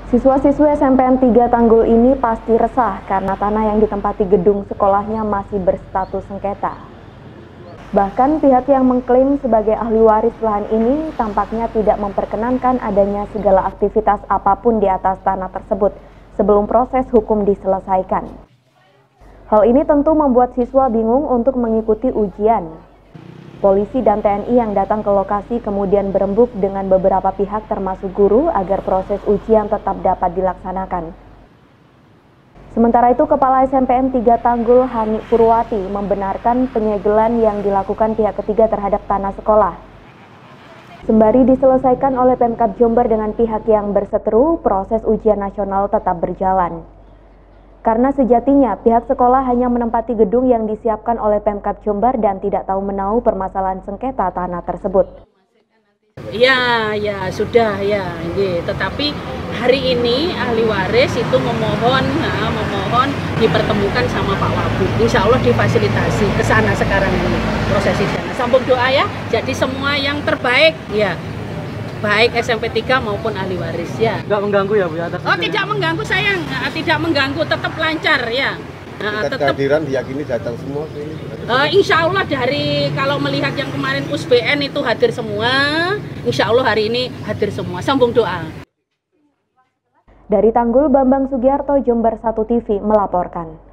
Siswa-siswi SMPN 3 Tanggul ini pasti resah karena tanah yang ditempati gedung sekolahnya masih berstatus sengketa. Bahkan pihak yang mengklaim sebagai ahli waris lahan ini tampaknya tidak memperkenankan adanya segala aktivitas apapun di atas tanah tersebut sebelum proses hukum diselesaikan. Hal ini tentu membuat siswa bingung untuk mengikuti ujian. Polisi dan TNI yang datang ke lokasi kemudian berembuk dengan beberapa pihak termasuk guru agar proses ujian tetap dapat dilaksanakan. Sementara itu, Kepala SMPN 3 Tanggul Hani Purwati membenarkan penyegelan yang dilakukan pihak ketiga terhadap tanah sekolah. Sembari diselesaikan oleh Pemkab Jember dengan pihak yang berseteru, proses ujian nasional tetap berjalan. Karena sejatinya pihak sekolah hanya menempati gedung yang disiapkan oleh Pemkab Jember dan tidak tahu menahu permasalahan sengketa tanah tersebut. Ya, sudah ya. Tetapi hari ini ahli waris itu memohon dipertemukan sama Pak Wagub. Insya Allah difasilitasi ke sana sekarang ini prosesi sana. Sambung doa ya. Jadi semua yang terbaik ya. Baik SMP 3 maupun ahli waris ya. Enggak mengganggu ya Bu ya? Oh tidak mengganggu sayang, tidak mengganggu, tetap lancar ya. Tetap kehadiran diyakini datang semua sini. Insya Allah dari kalau melihat yang kemarin USBN itu hadir semua, insya Allah hari ini hadir semua. Sambung doa. Dari Tanggul, Bambang Sugiarto, Jember 1 TV melaporkan.